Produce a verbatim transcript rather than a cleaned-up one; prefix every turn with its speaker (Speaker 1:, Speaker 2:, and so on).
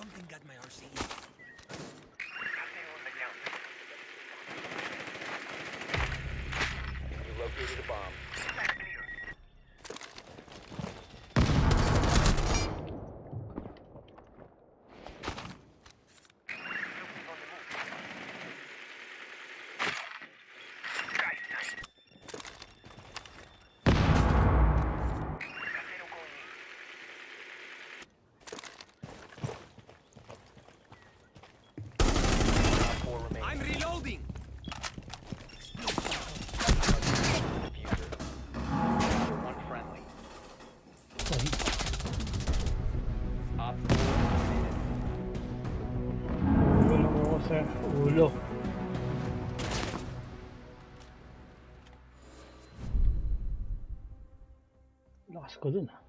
Speaker 1: Something got my R C E.
Speaker 2: You located a bomb.
Speaker 1: I'm reloading.
Speaker 2: One friendly.
Speaker 3: Sorry.
Speaker 2: Op four eliminated.
Speaker 3: Ulo mo sa ulo. Lakas ko dun ah.